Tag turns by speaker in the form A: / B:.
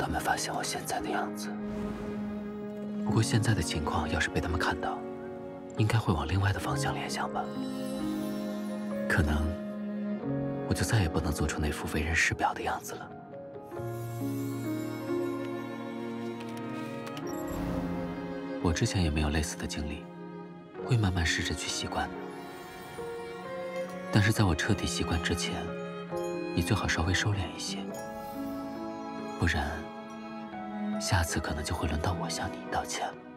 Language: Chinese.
A: 他们发现我现在的样子。不过现在的情况要是被他们看到，应该会往另外的方向联想吧。可能我就再也不能做出那副为人师表的样子了。我之前也没有类似的经历，会慢慢试着去习惯的。但是在我彻底习惯之前，你最好稍微收敛一些，不然下次可能就会轮到我向你道歉了。